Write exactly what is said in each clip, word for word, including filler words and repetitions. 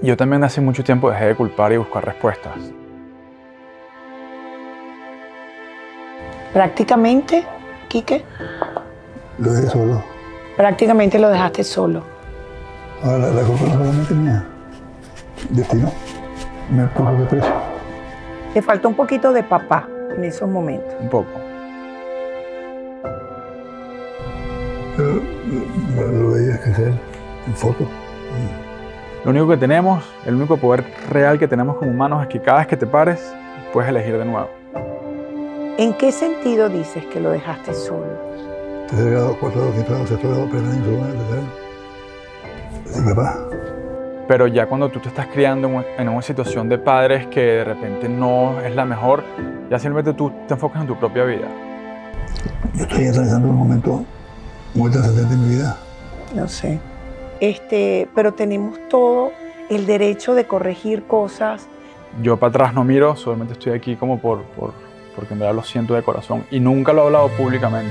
Yo también hace mucho tiempo dejé de culpar y buscar respuestas. Prácticamente, Quique, Lo dejé solo. prácticamente lo dejaste solo. Ahora la, la culpa no solamente mía. Destino. Me puso de precio. Te falta un poquito de papá en esos momentos. Un poco. Pero lo, lo veía crecer en fotos. Lo único que tenemos, el único poder real que tenemos como humanos es que cada vez que te pares, puedes elegir de nuevo. ¿En qué sentido dices que lo dejaste solo? Tercer grado, cuarto grado, quinto grado, sexto grado, primer año, segundo año, tercer año. Sin papá. Pero ya cuando tú te estás criando en una- en una situación de padres que de repente no es la mejor, ya simplemente tú te enfocas en tu propia vida. Yo estoy atravesando un momento muy trascendente en mi vida. No sé. Este, pero tenemos todo el derecho de corregir cosas. Yo para atrás no miro, solamente estoy aquí como por, por, porque en verdad lo siento de corazón y nunca lo he hablado públicamente.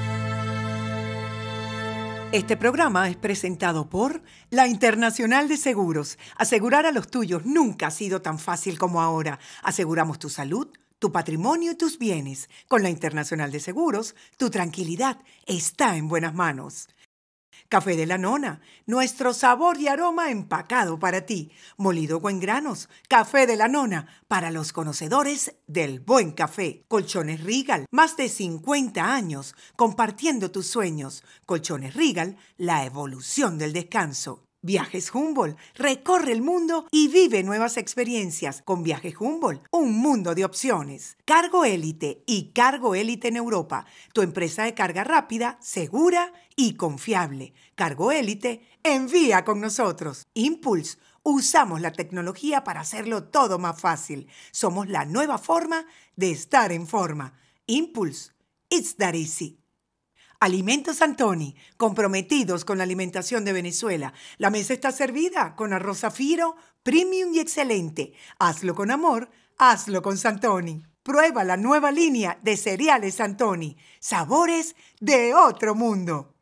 Este programa es presentado por la Internacional de Seguros. Asegurar a los tuyos nunca ha sido tan fácil como ahora. Aseguramos tu salud, tu patrimonio y tus bienes. Con la Internacional de Seguros, tu tranquilidad está en buenas manos. Café de la Nona, nuestro sabor y aroma empacado para ti. Molido o en granos, Café de la Nona, para los conocedores del buen café. Colchones Regal, más de cincuenta años, compartiendo tus sueños. Colchones Regal, la evolución del descanso. Viajes Humboldt, recorre el mundo y vive nuevas experiencias con Viajes Humboldt, un mundo de opciones. Cargo Élite y Cargo Élite en Europa, tu empresa de carga rápida, segura y confiable. Cargo Élite, envía con nosotros. Impulse, usamos la tecnología para hacerlo todo más fácil. Somos la nueva forma de estar en forma. Impulse, it's that easy. Alimentos Antoni, comprometidos con la alimentación de Venezuela. La mesa está servida con arroz zafiro, premium y excelente. Hazlo con amor, hazlo con Santoni. Prueba la nueva línea de cereales Santoni. Sabores de otro mundo.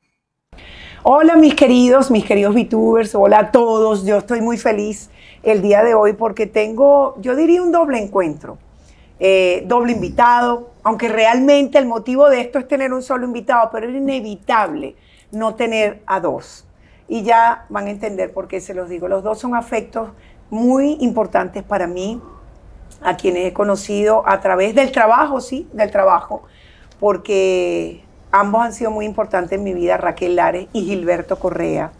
Hola mis queridos, mis queridos VTubers, hola a todos. Yo estoy muy feliz el día de hoy porque tengo, yo diría, un doble encuentro. Eh, doble invitado, aunque realmente el motivo de esto es tener un solo invitado, pero es inevitable no tener a dos. Y ya van a entender por qué se los digo. Los dos son afectos muy importantes para mí, a quienes he conocido a través del trabajo, sí, del trabajo, porque ambos han sido muy importantes en mi vida, Raquel Lares y Gilberto Correa.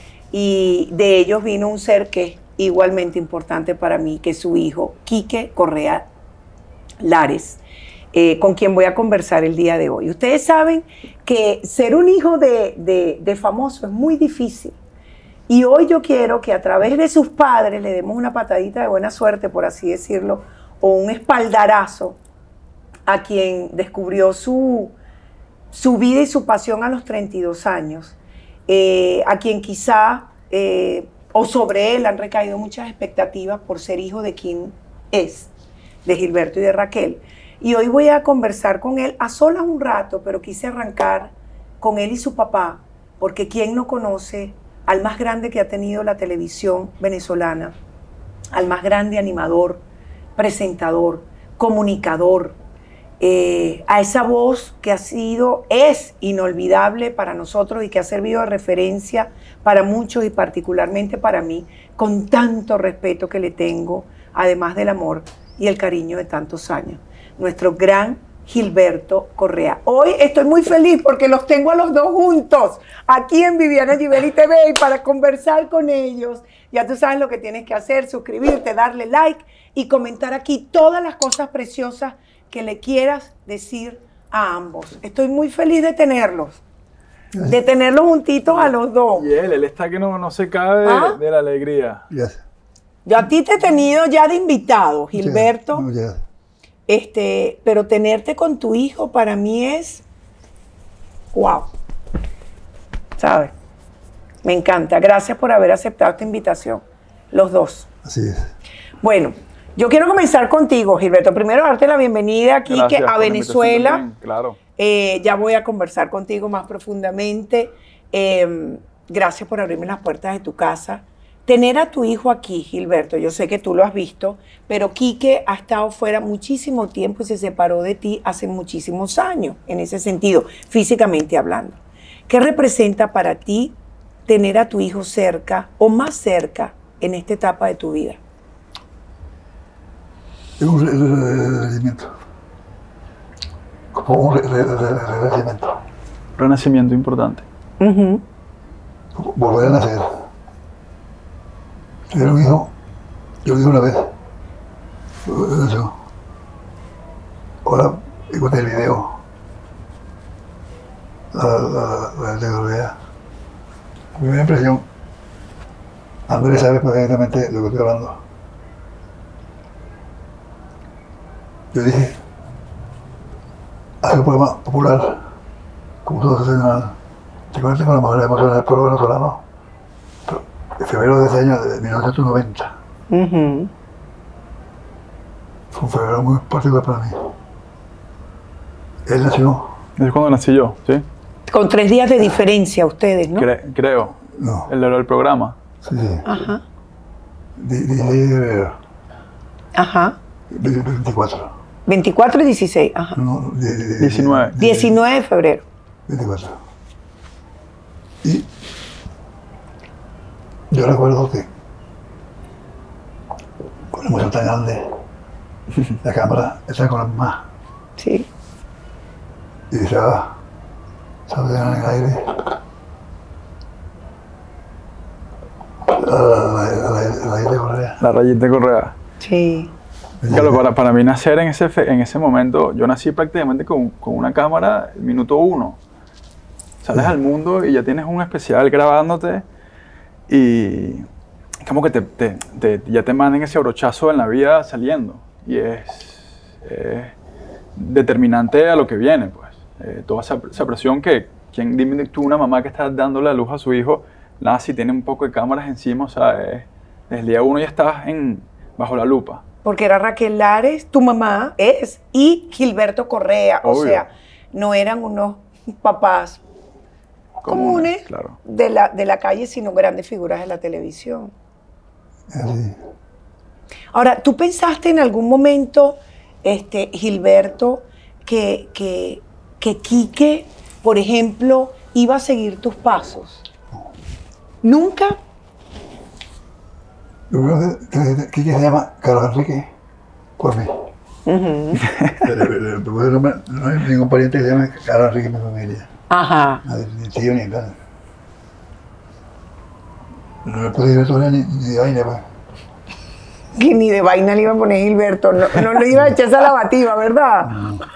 Y de ellos vino un ser que es igualmente importante para mí, que es su hijo, Quique Correa Lares, eh, con quien voy a conversar el día de hoy. Ustedes saben que ser un hijo de, de, de famoso es muy difícil. Y hoy yo quiero que a través de sus padres le demos una patadita de buena suerte, por así decirlo, o un espaldarazo a quien descubrió su, su vida y su pasión a los treinta y dos años, eh, a quien quizá, eh, o sobre él han recaído muchas expectativas por ser hijo de quien es, de Gilberto y de Raquel. Y hoy voy a conversar con él a solas un rato, pero quise arrancar con él y su papá, porque ¿quién no conoce al más grande que ha tenido la televisión venezolana? Al más grande animador, presentador, comunicador, eh, a esa voz que ha sido, es inolvidable para nosotros y que ha servido de referencia para muchos y particularmente para mí, con tanto respeto que le tengo, además del amor y el cariño de tantos años. Nuestro gran Gilberto Correa. Hoy estoy muy feliz porque los tengo a los dos juntos aquí en Viviana Givelli T V y para conversar con ellos. Ya tú sabes lo que tienes que hacer, suscribirte, darle like y comentar aquí todas las cosas preciosas que le quieras decir a ambos. Estoy muy feliz de tenerlos, de tenerlos juntitos a los dos. Y él, él está que no, no se cae de, ¿Ah? de la alegría. Yes. Yo a ti te he tenido ya de invitado, Gilberto, No, yes. este, pero tenerte con tu hijo para mí es, wow, ¿sabes? Me encanta. Gracias por haber aceptado esta invitación, los dos. Así es. Bueno, yo quiero comenzar contigo, Gilberto. Primero darte la bienvenida aquí Gracias que a por la invitación Venezuela. también, claro. Eh, ya voy a conversar contigo más profundamente. Eh, gracias por abrirme las puertas de tu casa tener a tu hijo aquí, Gilberto, yo sé que tú lo has visto, pero Quique ha estado fuera muchísimo tiempo y se separó de ti hace muchísimos años, en ese sentido, físicamente hablando. ¿Qué representa para ti tener a tu hijo cerca o más cerca en esta etapa de tu vida? Es un renacimiento. Como un renacimiento. Renacimiento importante. Uh-huh. Volver a nacer. Tener un hijo, yo lo dije una vez. Eso. Ahora, encontré el video. La, la, la tecnología. Mi primera impresión, Andrés sabe perfectamente lo que estoy hablando. Yo dije, hace un programa popular, como todos hacen, te conectas con la mujer emocional del pueblo venezolano, pero en febrero de ese año, de mil novecientos noventa. Uh-huh. Fue un febrero muy particular para mí. Él nació. Es cuando nací yo, ¿sí? Con tres días de diferencia ustedes, ¿no? Cre- creo. No. El del programa. Sí, sí. Ajá. dieciséis de febrero. Ajá. veinticuatro. veinticuatro y dieciséis. Ajá. No, de, de, diecinueve. de- diecinueve de febrero. veinticuatro. Y yo recuerdo que con la emoción tan grande, la cámara estaba con la mamá Sí. y estaba, estaba en el aire. La, la, la, la, la isla Correa. La rayita de Correa. Sí. Claro, para, para mí nacer en ese, fe- en ese momento, yo nací prácticamente con, con una cámara el minuto uno. Sales al mundo y ya tienes un especial grabándote y como que te, te- te- ya te mandan ese brochazo en la vida saliendo. Y es, es determinante a lo que viene, pues. Eh, toda esa, esa presión que, quien, dime tú, una mamá que está dándole la luz a su hijo, nada, si tiene un poco de cámaras encima, o sea, es- desde el día uno ya estás en, bajo la lupa. Porque era Raquel Lares, tu mamá es, y Gilberto Correa. O Obvio. sea, no eran unos papás comunes, Claro. de, la, de la calle, sino grandes figuras de la televisión. Así. Ahora, ¿tú pensaste en algún momento, este, Gilberto, que, que, que Quique, por ejemplo, iba a seguir tus pasos? ¿Nunca? Lo primero que, que, que se llama Carlos Enrique por mí. Uh-huh. Pero, pero, pero, no, me- no hay ningún pariente que se llame Carlos Enrique en mi familia. Ajá. Nadie, ni tío ni nada. No me pude ir a Toria ni, ni de vaina, pues. Que ni de vaina le iba a poner Gilberto. No, no le iba a echar esa lavativa, ¿verdad?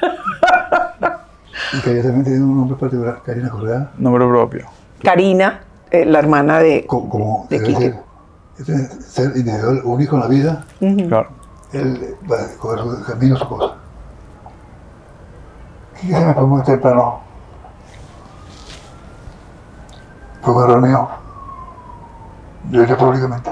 Y que ella también tiene un nombre particular, Karina Correa, Nombre propio. Karina, eh, la hermana de... como, como De debe Quique. ser. Este ser individual, único en la vida, Claro. él va a coger su camino, su cosa. Quique se me fue muy temprano. Fue un error mío. Yo dije públicamente.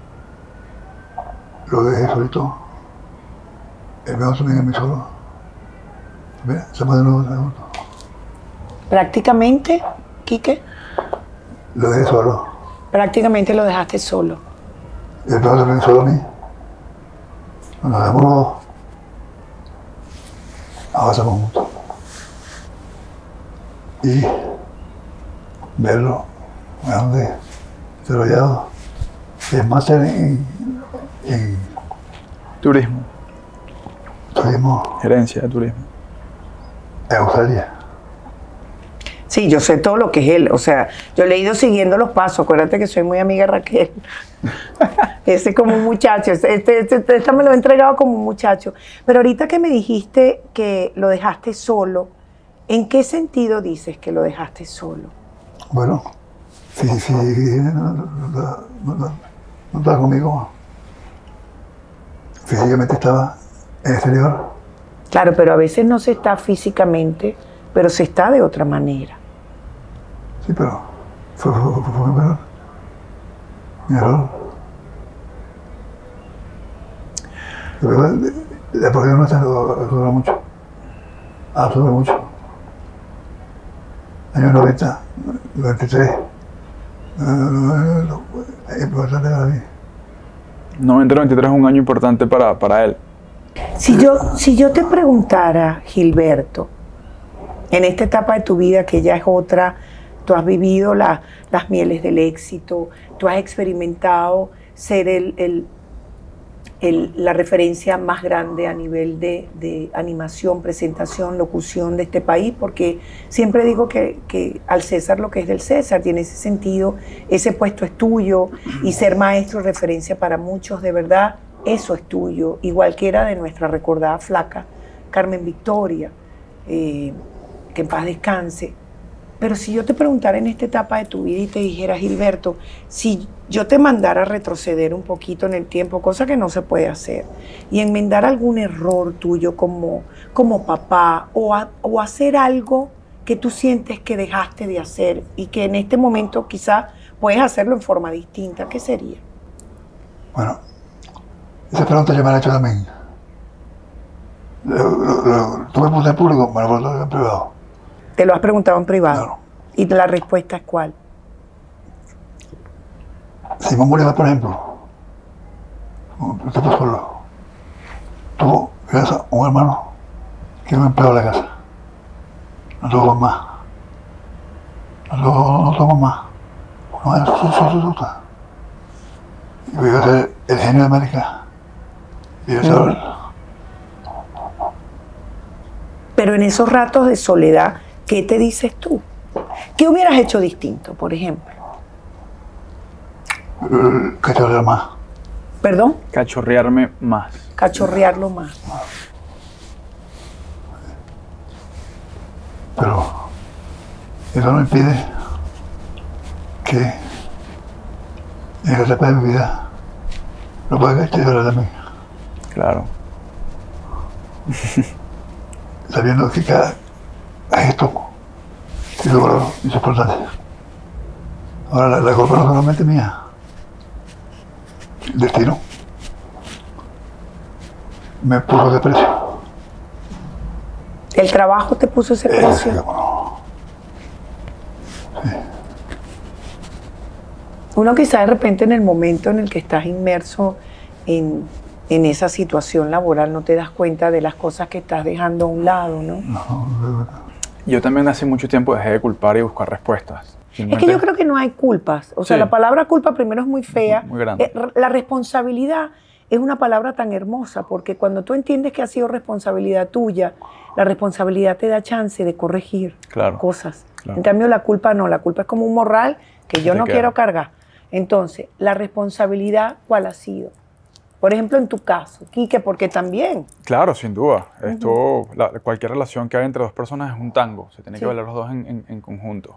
Lo dejé solito. Él me va a asumir a mí solo. Mira, estamos de nuevo juntos. Prácticamente, Quique, Lo dejé solo. prácticamente lo dejaste solo. Él me va a asumir solo a mí. Nos dejamos los dos. Avanzamos juntos. Y verlo grande, desarrollado. Es máster en, en Turismo. turismo Gerencia de turismo. en Australia. Sí, yo sé todo lo que es él. O sea, yo le he ido siguiendo los pasos. Acuérdate que soy muy amiga de Raquel. Ese como un muchacho. Este, este, este- esta me lo he entregado como un muchacho. Pero ahorita que me dijiste que lo dejaste solo, ¿en qué sentido dices que lo dejaste solo? Bueno, si, si no, no, no, no- no estaba conmigo, físicamente estaba en el exterior. Claro, pero a veces no se está físicamente, pero se está de otra manera. Sí, pero fue, fue, fue, fue mi error. Mi error. Pero la, la profesión nuestra ayuda mucho. Ayuda mucho. Años noventa, noventa y tres. es importante para mí. noventa noventa y tres es un año importante para, para él. Si yo, si yo te preguntara, Gilberto, en esta etapa de tu vida, que ya es otra, tú has vivido la, las mieles del éxito, tú has experimentado ser el, el, el, la referencia más grande a nivel de, de animación, presentación, locución de este país, porque siempre digo que, que al César lo que es del César, tiene ese sentido, ese puesto es tuyo, y ser maestro referencia para muchos, de verdad, eso es tuyo, igual que era de nuestra recordada flaca Carmen Victoria, eh, que en paz descanse. Pero si yo te preguntara en esta etapa de tu vida y te dijera, Gilberto, si yo te mandara a retroceder un poquito en el tiempo, cosa que no se puede hacer, y enmendar algún error tuyo como, como papá, o, a, o hacer algo que tú sientes que dejaste de hacer y que en este momento quizás puedes hacerlo en forma distinta, ¿qué sería? Bueno, esa pregunta ya me la he hecho también. Lo, lo, lo, tú me puse en público, me lo preguntas en privado. Te lo has preguntado en privado. Claro. ¿Y la respuesta es cuál? Simón Bolívar, por ejemplo, un tipo solo, tuvo casa, un hermano que era un empleado de la casa. No tuvo más. No tuvo, no tuvo más. No era su, su, su, su. Y iba a ser el genio de América. Y eso, mm. Pero en esos ratos de soledad, ¿qué te dices tú? ¿Qué hubieras hecho distinto, por ejemplo? Cachorrear más. ¿Perdón? Cachorrearme más. Cachorrearlo más. Pero eso no impide que en esa etapa de mi vida lo pueda cachorrear también. Claro. Sabiendo que cada gesto tiene valor y su importancia. Ahora, la, la culpa no es solamente mía. El destino me puso ese precio. ¿El trabajo te puso ese Eh, precio? digamos, sí. Uno quizá de repente en el momento en el que estás inmerso en, en esa situación laboral no te das cuenta de las cosas que estás dejando a un lado, ¿no? No, no, no. Yo también hace mucho tiempo dejé de culpar y buscar respuestas. Es que yo creo que no hay culpas. O sea, Sí. la palabra culpa primero es muy fea. Muy grande. Eh, la responsabilidad es una palabra tan hermosa porque cuando tú entiendes que ha sido responsabilidad tuya, la responsabilidad te da chance de corregir Claro, cosas. claro. En cambio, la culpa no. La culpa es como un morral que yo Te no queda. quiero cargar. Entonces, la responsabilidad, ¿cuál ha sido? Por ejemplo, en tu caso, Quique, porque también... Claro, sin duda. Esto, la- cualquier relación que hay entre dos personas es un tango. Se tiene Sí. que bailar los dos en, en- en conjunto.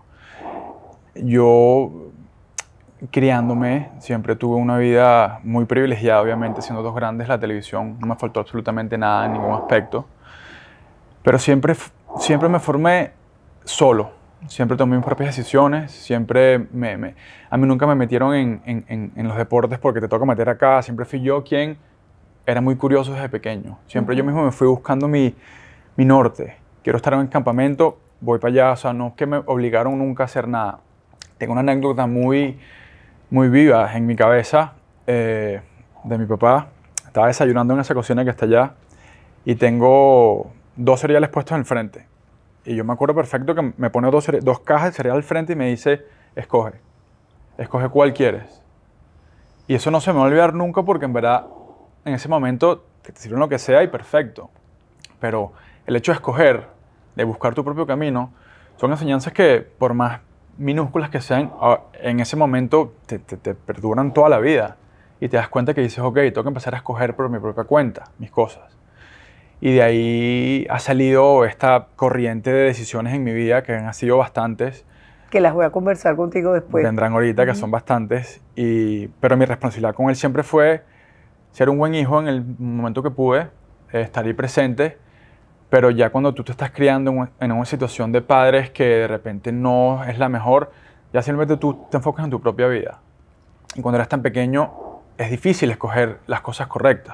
Yo, criándome, siempre tuve una vida muy privilegiada, obviamente, siendo dos grandes, la televisión no me faltó absolutamente nada en ningún aspecto. Pero siempre, f- siempre me formé solo. Siempre tomé mis propias decisiones. Siempre me, me- a mí nunca me metieron en, en- en- en los deportes porque te toca meter acá. Siempre fui yo quien era muy curioso desde pequeño. Siempre yo mismo me fui buscando mi, mi norte. Quiero estar en un campamento, voy para allá. O sea, no es que me obligaron nunca a hacer nada. Tengo una anécdota muy, muy viva en mi cabeza eh, de mi papá. Estaba desayunando en esa cocina que está allá y tengo dos cereales puestos al frente. Y yo me acuerdo perfecto que me pone dos, cere- dos cajas de cereal al frente y me dice, escoge, escoge cuál quieres. Y eso no se me va a olvidar nunca porque en verdad en ese momento que te sirven lo que sea y perfecto. Pero el hecho de escoger, de buscar tu propio camino, son enseñanzas que por más minúsculas que sean, ah, en ese momento te, te, te perduran toda la vida. Y te das cuenta que dices, ok, tengo que empezar a escoger por mi propia cuenta mis cosas. Y de ahí ha salido esta corriente de decisiones en mi vida, que han sido bastantes. Que las voy a conversar contigo después. Vendrán ahorita, que son bastantes. Y, pero mi responsabilidad con él siempre fue ser un buen hijo en el momento que pude, eh, estar ahí presente. Pero ya cuando tú te estás criando en, en una situación de padres que de repente no es la mejor, ya simplemente tú te enfocas en tu propia vida. Y cuando eres tan pequeño, es difícil escoger las cosas correctas.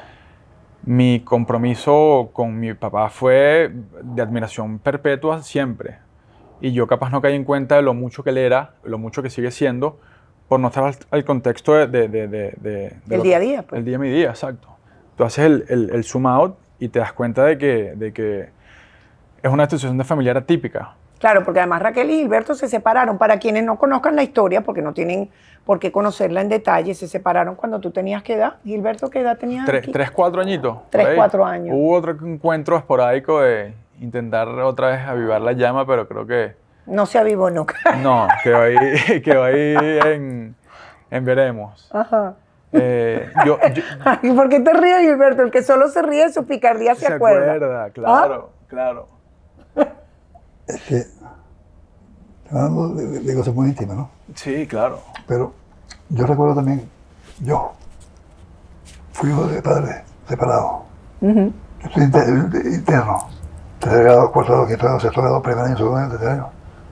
Mi compromiso con mi papá fue de admiración perpetua siempre. Y yo capaz no caí en cuenta de lo mucho que él era, lo mucho que sigue siendo, por no estar al, al contexto de, de, de, de, de El lo- día a día, pues. El día a mi día, exacto. Tú haces el, el, el zoom out y te das cuenta de que, de que es una situación de familiar atípica. Claro, porque además Raquel y Gilberto se separaron. Para quienes no conozcan la historia, porque no tienen por qué conocerla en detalle, se separaron cuando tú tenías qué edad. Gilberto, ¿qué edad tenías? Tres, aquí? tres, cuatro añitos. por Tres, ahí. cuatro años. Hubo otro encuentro esporádico de intentar otra vez avivar la llama, pero creo que No se avivó nunca. no, quedó ahí, quedó ahí en, en veremos. Ajá. Eh, yo, yo- Ay, ¿por qué te ríes, Gilberto? El que solo se ríe de su picardía se, se acuerda. acuerda, claro, claro. Es que, hablando de, de- de cosas muy íntimas, ¿no? Sí, claro. Pero yo recuerdo también, yo fui hijo de padre separado. Ujú. Yo estoy inter- interno. Tercer grado, cuarto grado, quinto grado, sexto grado, primer año, segundo año, tercer año.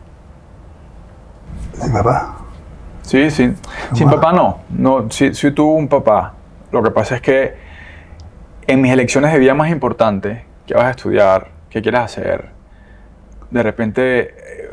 Sin papá. Sí, sí. Sin Mamá. papá no. No, sí, sí tuve un papá. Lo que pasa es que en mis elecciones de vida más importantes, ¿qué vas a estudiar? ¿Qué quieres hacer? De repente, eh,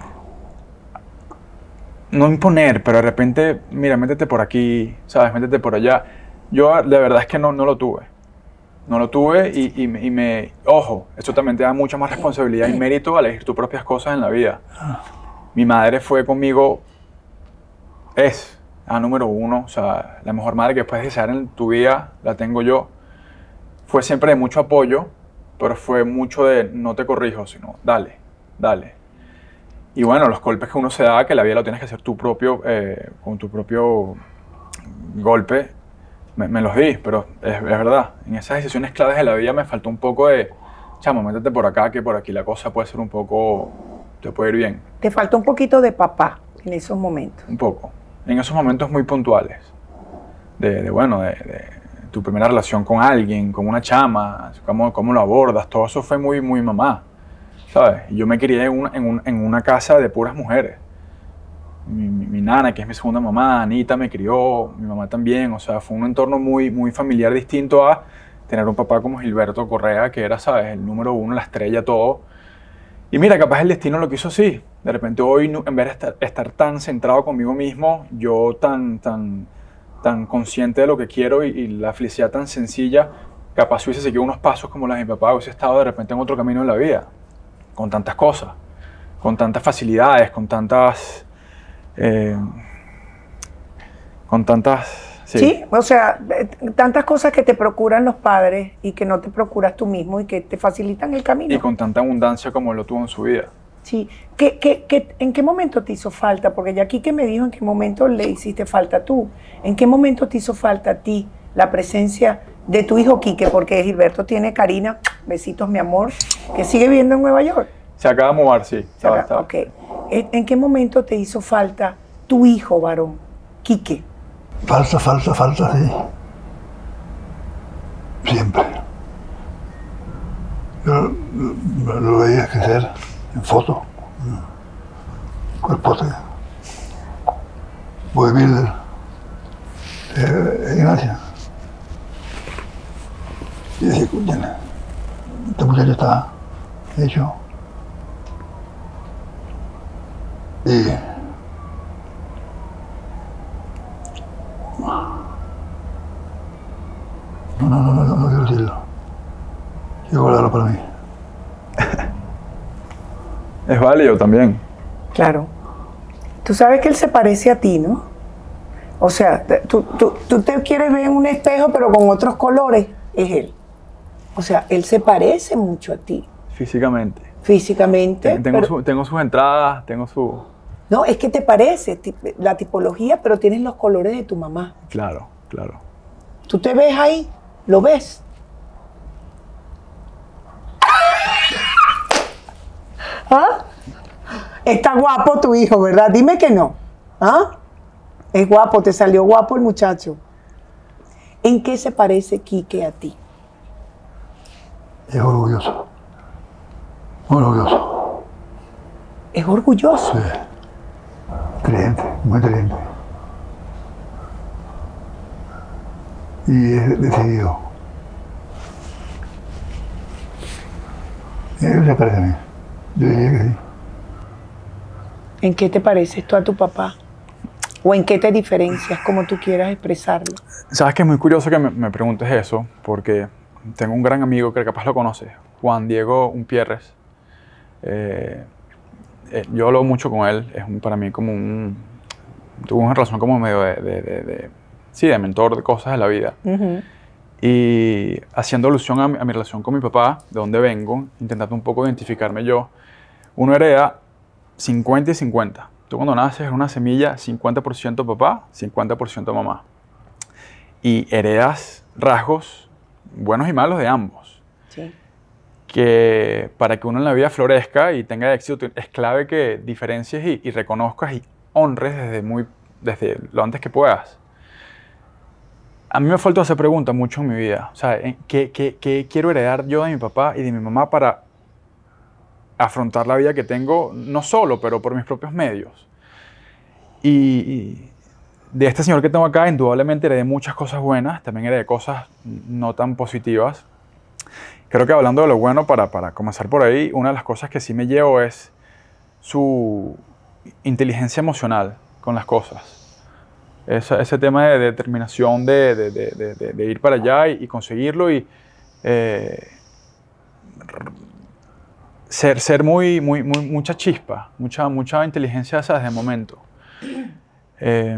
no imponer, pero de repente, mira, métete por aquí, ¿sabes? Métete por allá. Yo, de verdad es que no, no lo tuve. No lo tuve y, y me- y me... Ojo, eso también te da mucha más responsabilidad y mérito a elegir tus propias cosas en la vida. Mi madre fue conmigo, es la número uno, o sea, la mejor madre que puedes desear en tu vida, la tengo yo. Fue siempre de mucho apoyo, pero fue mucho de no te corrijo, sino dale, dale. Y bueno, los golpes que uno se da, que la vida lo tienes que hacer tú propio, eh, con tu propio golpe, me, me los di, pero es, es verdad. En esas decisiones claves de la vida me faltó un poco de, chamo, métete por acá, que por aquí la cosa puede ser un poco, te puede ir bien. Te faltó un poquito de papá en esos momentos. Un poco. En esos momentos muy puntuales. De, de, bueno, de, de tu primera relación con alguien, con una chama, cómo, cómo lo abordas, todo eso fue muy, muy mamá, ¿sabes? Y yo me crié en una, en, un- en una casa de puras mujeres. Mi, mi- mi nana, que es mi segunda mamá, Anita me crió, mi mamá también, o sea, fue un entorno muy, muy familiar distinto a tener un papá como Gilberto Correa, que era, ¿sabes? El número uno, la estrella, todo. Y mira, capaz el destino lo quiso así. De repente hoy, nu- en vez de estar, estar tan centrado conmigo mismo, yo tan, tan, tan consciente de lo que quiero y, y la felicidad tan sencilla, capaz hubiese seguido unos pasos como las de mi papá, hubiese estado de repente en otro camino en la vida, con tantas cosas, con tantas facilidades, con tantas... eh, con tantas... Sí. O sea, eh, tantas cosas que te procuran los padres y que no te procuras tú mismo y que te facilitan el camino. Y con tanta abundancia como lo tuvo en su vida. Sí. ¿Qué, qué, qué, ¿En qué momento te hizo falta? Porque ya aquí que me dijo en qué momento le hiciste falta tú. ¿En qué momento te hizo falta a ti la presencia de tu hijo Quique? Porque Gilberto tiene Karina, besitos mi amor, que sigue viviendo en Nueva York. Se acaba de mudar, sí. Estaba- Acá, estaba- ok. ¿En en qué momento te hizo falta tu hijo varón, Quique? Falta, falta, falta, sí. Siempre. Yo lo, lo veía crecer en foto. Cuerpote. Bodybuilder. Eh, en Asia. Y dije, coño, este muchacho está hecho. Y no, no, no, no, no, no quiero decirlo. Quiero guardarlo para mí. Es válido también. Claro. Tú sabes que él se parece a ti, ¿no? O sea, te- tú, tú, tú te quieres ver en un espejo, pero con otros colores, es él. O sea, él se parece mucho a ti, Físicamente. físicamente. Tengo, pero- su- tengo sus entradas, tengo su... No, es que te parece ti- la tipología, pero tienes los colores de tu mamá. Claro, claro. Tú te ves ahí, lo ves. ¿Ah? Está guapo tu hijo, ¿verdad? Dime que no. ¿Ah? Es guapo, te salió guapo el muchacho. ¿En qué se parece Quique a ti? Es orgulloso. Muy orgulloso. Es orgulloso. Sí. Creyente, muy creyente. Y es decidido. Él se parece a mí. Yo diría que sí. ¿En qué te pareces tú a tu papá? ¿O en qué te diferencias, como tú quieras expresarlo? Sabes que es muy curioso que me, me preguntes eso, porque tengo un gran amigo que capaz lo conoces, Juan Diego Umpierres. Eh, eh, yo hablo mucho con él, es un, para mí como un... Tuve una relación como medio de, de, de, de... Sí, de mentor de cosas de la vida. Uh-huh. Y haciendo alusión a mi, a mi relación con mi papá, de dónde vengo, intentando un poco identificarme yo, uno hereda cincuenta y cincuenta. Tú cuando naces eres una semilla cincuenta por ciento papá, cincuenta por ciento mamá. Y heredas rasgos buenos y malos de ambos. Sí. Que para que uno en la vida florezca y tenga éxito, es clave que diferencies y, y reconozcas y honres desde, muy, desde lo antes que puedas. A mí me faltó hacer preguntas mucho en mi vida. O sea, ¿qué, qué, qué quiero heredar yo de mi papá y de mi mamá para afrontar la vida que tengo, no solo, pero por mis propios medios? Y, y de este señor que tengo acá, indudablemente heredé muchas cosas buenas, también heredé cosas no tan positivas. Creo que hablando de lo bueno, para, para comenzar por ahí, una de las cosas que sí me llevo es su inteligencia emocional con las cosas. Ese, ese tema de determinación de, de, de, de, de ir para allá y, y conseguirlo y eh, ser, ser muy, muy, muy, mucha chispa, mucha, mucha inteligencia esa desde el momento. Eh,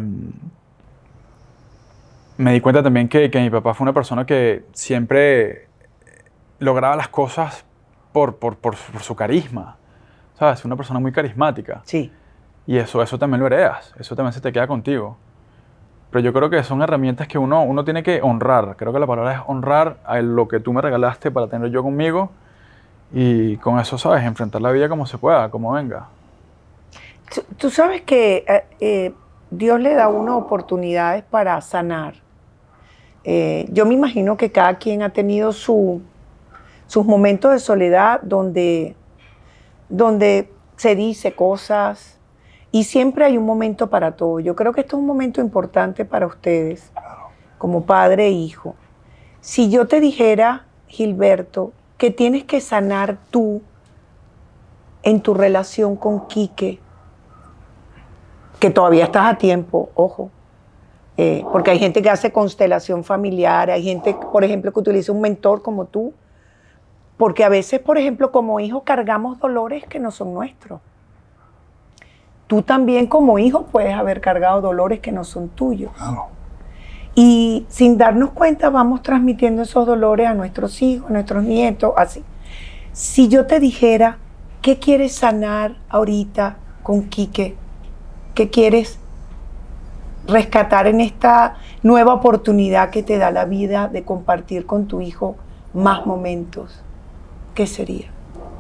me di cuenta también que, que mi papá fue una persona que siempre lograba las cosas por, por, por, por su carisma, ¿sabes? Una persona muy carismática. Sí. Y eso, eso también lo heredas, eso también se te queda contigo. Pero yo creo que son herramientas que uno, uno tiene que honrar. Creo que la palabra es honrar a lo que tú me regalaste para tener yo conmigo. Y con eso, ¿sabes? Enfrentar la vida como se pueda, como venga. Tú, tú sabes que eh, eh, Dios le da a uno oportunidades para sanar. Eh, yo me imagino que cada quien ha tenido su, sus momentos de soledad donde, donde se dice cosas y siempre hay un momento para todo. Yo creo que esto es un momento importante para ustedes, como padre e hijo. Si yo te dijera, Gilberto, que tienes que sanar tú en tu relación con Quique, que todavía estás a tiempo, ojo, eh, porque hay gente que hace constelación familiar, hay gente, por ejemplo, que utiliza un mentor como tú, porque a veces, por ejemplo, como hijos cargamos dolores que no son nuestros. Tú también como hijo puedes haber cargado dolores que no son tuyos. Claro. Y sin darnos cuenta vamos transmitiendo esos dolores a nuestros hijos, a nuestros nietos, así. Si yo te dijera, ¿qué quieres sanar ahorita con Quique? ¿Qué quieres rescatar en esta nueva oportunidad que te da la vida de compartir con tu hijo más momentos? ¿Qué sería?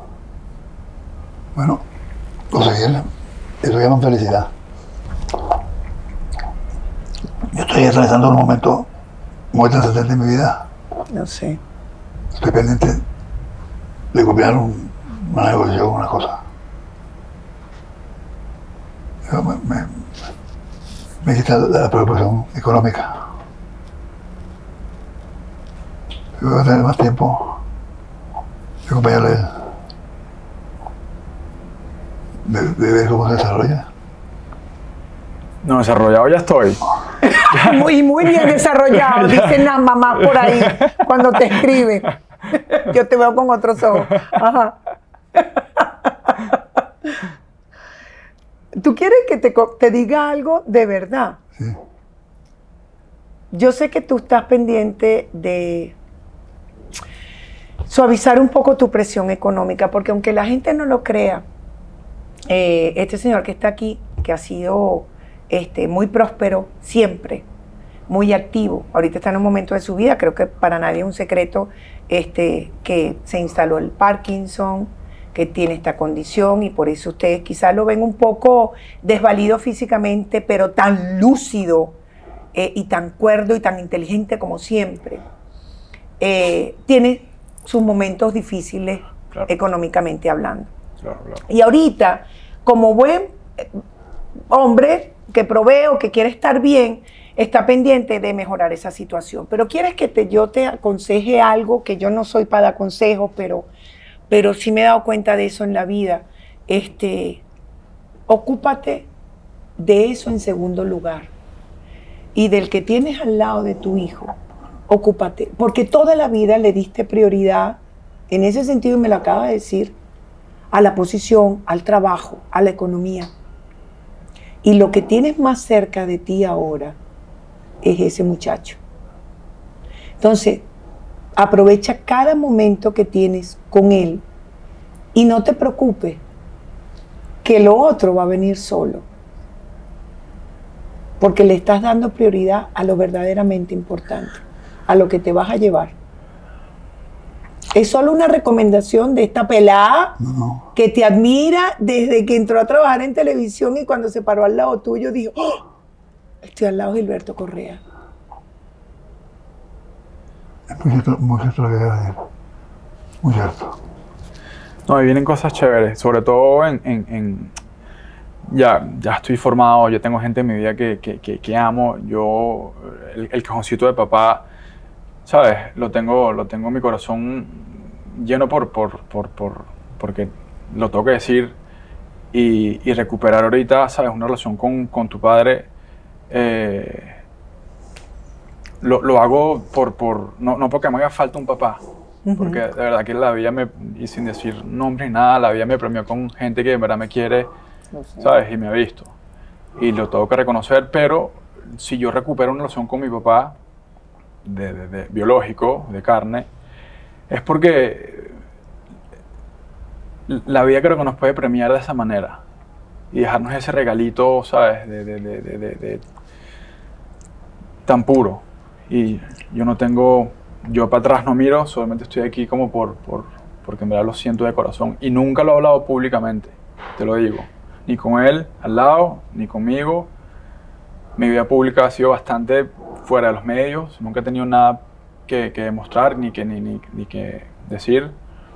Bueno, conseguir, eso llaman felicidad. Yo estoy atravesando un momento muy trascendente en mi vida. No sé. Estoy pendiente de copiar un, una negociación, una cosa. Yo me, me, me quita de la preocupación económica. Yo voy a tener más tiempo de acompañarle a él, de, de ver cómo se desarrolla. No, desarrollado ya estoy. Muy, muy bien desarrollado, dicen las mamás por ahí cuando te escriben. Yo te veo con otros ojos. Ajá. ¿Tú quieres que te, te diga algo de verdad? Sí. Yo sé que tú estás pendiente de suavizar un poco tu presión económica, porque aunque la gente no lo crea, eh, este señor que está aquí, que ha sido este, muy próspero siempre, muy activo, ahorita está en un momento de su vida, creo que para nadie es un secreto este, que se instaló el Parkinson, que tiene esta condición y por eso ustedes quizás lo ven un poco desvalido físicamente, pero tan lúcido eh, y tan cuerdo y tan inteligente como siempre. Eh, tiene sus momentos difíciles, claro, económicamente hablando. Claro, claro. Y ahorita, como buen hombre que provee o que quiere estar bien, está pendiente de mejorar esa situación. Pero quieres que te, yo te aconseje algo, que yo no soy para dar consejos, pero, pero sí me he dado cuenta de eso en la vida. Este, ocúpate de eso en segundo lugar. Y del que tienes al lado de tu hijo, ocúpate. Porque toda la vida le diste prioridad, en ese sentido me lo acaba de decir, a la posición, al trabajo, a la economía. Y lo que tienes más cerca de ti ahora es ese muchacho. Entonces, aprovecha cada momento que tienes con él y no te preocupes que lo otro va a venir solo. Porque le estás dando prioridad a lo verdaderamente importante, a lo que te vas a llevar. Es solo una recomendación de esta pelada No, no. que te admira desde que entró a trabajar en televisión y cuando se paró al lado tuyo dijo, ¡oh! Estoy al lado de Gilberto Correa. Es muy cierto, muy cierto lo que acabas de decir. Muy cierto. No, y vienen cosas chéveres, sobre todo en... en, en ya, ya estoy formado, yo tengo gente en mi vida que, que, que, que amo. Yo, el, el cajoncito de papá, ¿sabes? Lo tengo, lo tengo en mi corazón lleno por, por, por, por, porque lo tengo que decir. Y, y recuperar ahorita, ¿sabes? Una relación con, con tu padre, eh, lo, lo hago por, por no, no porque me haga falta un papá. Porque de verdad que la vida me, y sin decir nombres ni nada, la vida me premió con gente que de verdad me quiere, no sé. ¿Sabes? Y me ha visto. Y lo tengo que reconocer, pero si yo recupero una relación con mi papá, de, de, de biológico, de carne, es porque la vida creo que nos puede premiar de esa manera. Y dejarnos ese regalito, ¿sabes? De, de, de, de, de, de tan puro. Y yo no tengo... Yo para atrás no miro, solamente estoy aquí como por, por, porque en verdad lo siento de corazón. Y nunca lo he hablado públicamente, te lo digo. Ni con él al lado, ni conmigo. Mi vida pública ha sido bastante fuera de los medios. Nunca he tenido nada que, que demostrar, ni que, ni, ni, ni que decir.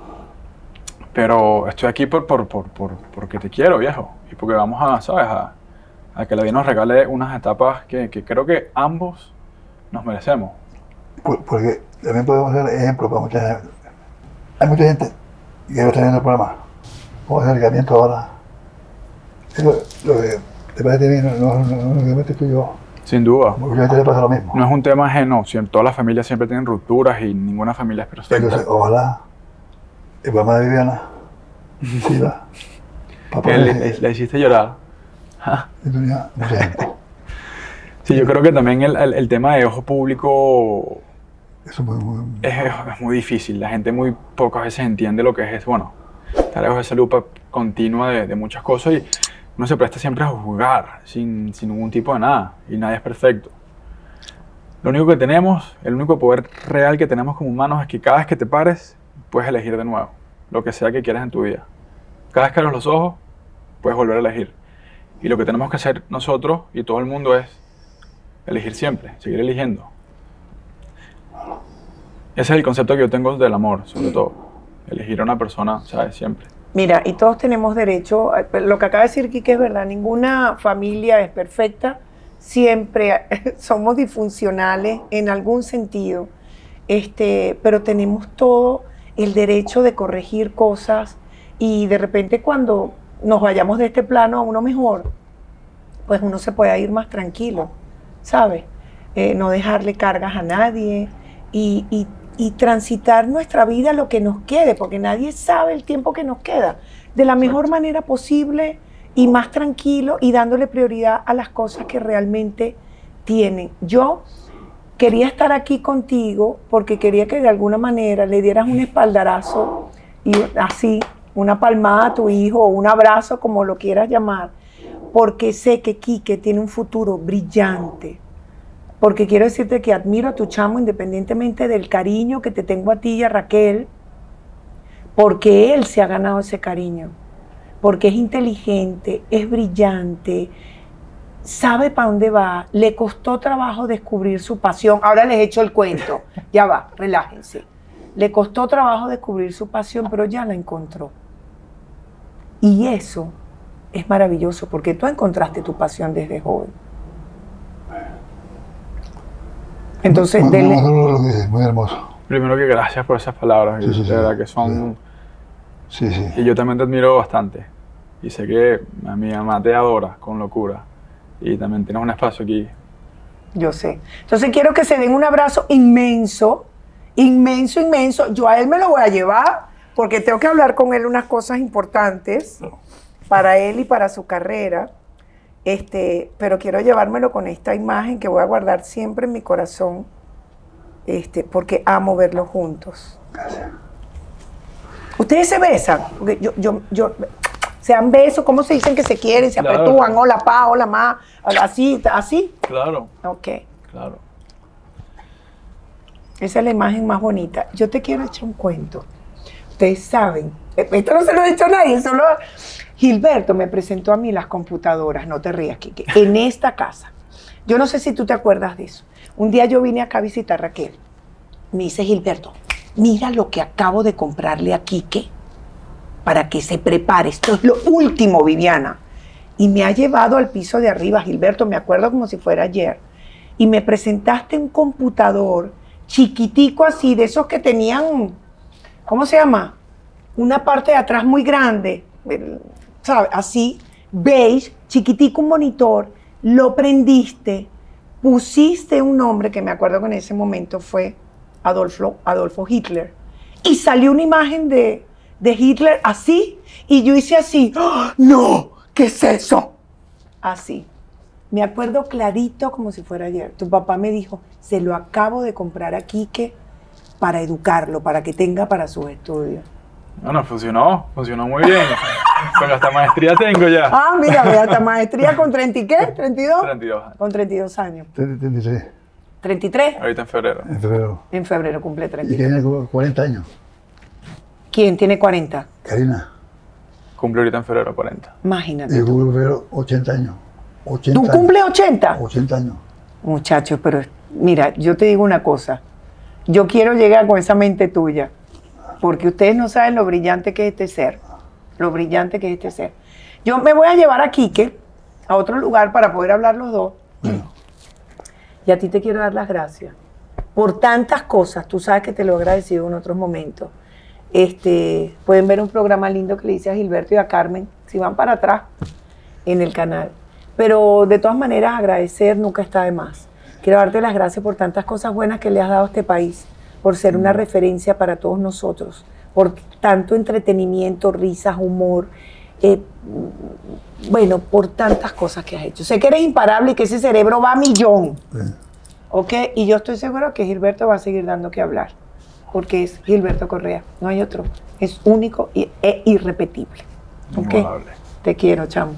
Pero estoy aquí por, por, por, por, porque te quiero, viejo. Y porque vamos a, ¿sabes? A, a que la vida nos regale unas etapas que, que creo que ambos nos merecemos. Porque también podemos ser ejemplo para mucha gente. Hay mucha gente que va a estar en el programa. Vamos a hacer acercamiento ahora. Eso, lo que te parece a mí, no es lo que metes tú y yo. Sin duda. Mucha gente le pasa lo mismo. No es un tema ajeno. Todas las familias siempre tienen rupturas y ninguna familia es perfecta. Entonces, ojalá el programa de Viviana siga. ¿Qué le, le, le hiciste llorar? Tenía mucha gente. Sí, yo creo que también el, el, el tema de ojo público Eso muy, muy, es, es muy difícil. La gente muy pocas veces entiende lo que es, bueno, estar lejos de esa lupa continua de, de muchas cosas y uno se presta siempre a juzgar sin, sin ningún tipo de nada y nadie es perfecto. Lo único que tenemos, el único poder real que tenemos como humanos es que cada vez que te pares puedes elegir de nuevo lo que sea que quieras en tu vida. Cada vez que abres los ojos puedes volver a elegir. Y lo que tenemos que hacer nosotros y todo el mundo es elegir siempre, seguir eligiendo. Ese es el concepto que yo tengo del amor, sobre todo. Elegir a una persona, ¿sabes? Siempre. Mira, y todos tenemos derecho, lo que acaba de decir Quique es verdad, ninguna familia es perfecta, siempre somos disfuncionales en algún sentido, este, pero tenemos todo el derecho de corregir cosas y de repente cuando nos vayamos de este plano a uno mejor, pues uno se puede ir más tranquilo. ¿Sabes? Eh, no dejarle cargas a nadie y, y, y transitar nuestra vida lo que nos quede, porque nadie sabe el tiempo que nos queda, de la mejor manera posible y más tranquilo y dándole prioridad a las cosas que realmente tienen. Yo quería estar aquí contigo porque quería que de alguna manera le dieras un espaldarazo y así, una palmada a tu hijo o un abrazo, como lo quieras llamar, porque sé que Quique tiene un futuro brillante, porque quiero decirte que admiro a tu chamo independientemente del cariño que te tengo a ti y a Raquel, porque él se ha ganado ese cariño, porque es inteligente, es brillante, sabe para dónde va, le costó trabajo descubrir su pasión, ahora les echo el cuento, ya va, relájense, le costó trabajo descubrir su pasión, pero ya la encontró, y eso es maravilloso porque tú encontraste tu pasión desde joven. Entonces, muy, dele... muy, muy, muy hermoso. Primero que gracias por esas palabras, sí, sí, de verdad sí, que son... Sí, sí. Y yo también te admiro bastante. Y sé que a mi mamá te adora con locura. Y también tienes un espacio aquí. Yo sé. Entonces quiero que se den un abrazo inmenso, inmenso, inmenso. Yo a él me lo voy a llevar porque tengo que hablar con él unas cosas importantes para él y para su carrera. Este, pero quiero llevármelo con esta imagen que voy a guardar siempre en mi corazón, este, porque amo verlos juntos. Gracias. Ustedes se besan, porque yo, yo, yo, se dan besos, ¿cómo se dicen que se quieren? Se Claro. apretúan, hola pa, hola ma, así, así. Claro, Ok, claro. esa es la imagen más bonita. Yo te quiero echar un cuento. Ustedes saben, esto no se lo he dicho a nadie, solo Gilberto me presentó a mí las computadoras, no te rías, Quique, en esta casa. Yo no sé si tú te acuerdas de eso. Un día yo vine acá a visitar a Raquel. Me dice Gilberto, mira lo que acabo de comprarle a Quique para que se prepare. Esto es lo último, Viviana. Y me ha llevado al piso de arriba, Gilberto, me acuerdo como si fuera ayer. Y me presentaste un computador chiquitico así, de esos que tenían, ¿cómo se llama? Una parte de atrás muy grande, ¿sabes? Así, beige, chiquitico, un monitor, lo prendiste, pusiste un nombre que me acuerdo que en ese momento fue Adolfo, Adolfo Hitler, y salió una imagen de, de Hitler así, y yo hice así, ¡oh, no! ¿Qué es eso? Así. Me acuerdo clarito como si fuera ayer. Tu papá me dijo, se lo acabo de comprar a Quique para educarlo, para que tenga para sus estudios. Bueno, funcionó, funcionó muy bien. Pero hasta maestría tengo ya. Ah, mira, ve, hasta maestría con treinta y qué, ¿treinta y dos? treinta y dos años. Con treinta y dos años. treinta y tres, ¿treinta y tres? Ahorita en febrero. en febrero. En febrero cumple Y treinta y tres. tiene cuarenta años. ¿Quién tiene cuarenta? Karina. Cumple ahorita en febrero cuarenta. Imagínate. Y tú. cumple en febrero ochenta años. ochenta ¿Tú años. cumples ochenta? ochenta años. Muchachos, pero mira, yo te digo una cosa. Yo quiero llegar con esa mente tuya, porque ustedes no saben lo brillante que es este ser. Lo brillante que es este ser. Yo me voy a llevar a Quique a otro lugar para poder hablar los dos. Bueno, Y a ti te quiero dar las gracias por tantas cosas. Tú sabes que te lo he agradecido en otros momentos. Este, pueden ver un programa lindo que le hice a Gilberto y a Carmen, si van para atrás, en el canal. Pero de todas maneras, agradecer nunca está de más. Quiero darte las gracias por tantas cosas buenas que le has dado a este país, por ser una referencia para todos nosotros, por tanto entretenimiento, risas, humor, eh, bueno, por tantas cosas que has hecho. Sé que eres imparable y que ese cerebro va a millón, sí. ¿ok? Y yo estoy seguro que Gilberto va a seguir dando que hablar, porque es Gilberto Correa, no hay otro. Es único y, e irrepetible, ¿ok? Inigualable. Te quiero, chamo.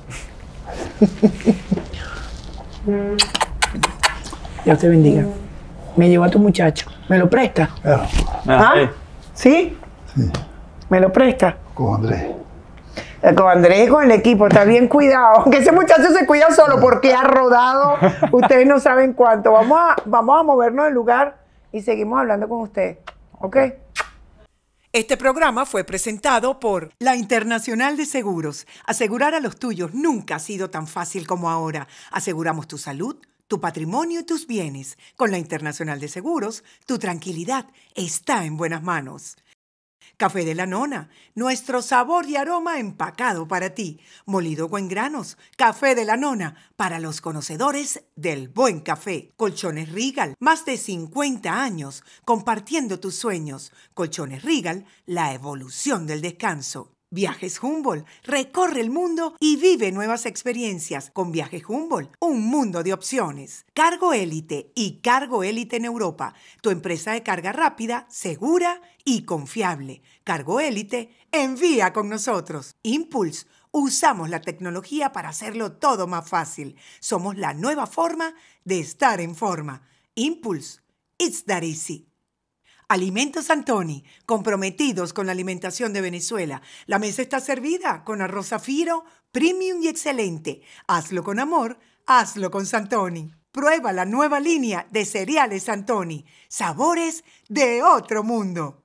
Dios te bendiga. Me llevo a tu muchacho. ¿Me lo presta? Claro, Ah, ¿Ah? sí. ¿Sí? sí. ¿Me lo presta? Con Andrés. Eh, Con Andrés y con el equipo, está bien cuidado. Aunque ese muchacho se cuida solo porque ha rodado, ustedes no saben cuánto. Vamos a, vamos a movernos del lugar y seguimos hablando con usted. ¿Ok? Este programa fue presentado por La Internacional de Seguros. Asegurar a los tuyos nunca ha sido tan fácil como ahora. Aseguramos tu salud, tu patrimonio y tus bienes. Con La Internacional de Seguros, tu tranquilidad está en buenas manos. Café de la Nona, nuestro sabor y aroma empacado para ti. Molido o en granos, Café de la Nona, para los conocedores del buen café. Colchones Regal, más de cincuenta años, compartiendo tus sueños. Colchones Regal, la evolución del descanso. Viajes Humboldt, recorre el mundo y vive nuevas experiencias. Con Viajes Humboldt, un mundo de opciones. Cargo Élite y Cargo Élite en Europa, tu empresa de carga rápida, segura y confiable. Cargo Élite, envía con nosotros. Impulse, usamos la tecnología para hacerlo todo más fácil. Somos la nueva forma de estar en forma. Impulse, it's that easy. Alimentos Antoni, comprometidos con la alimentación de Venezuela. La mesa está servida con arroz zafiro, premium y excelente. Hazlo con amor, hazlo con Santoni. Prueba la nueva línea de cereales Santoni. Sabores de otro mundo.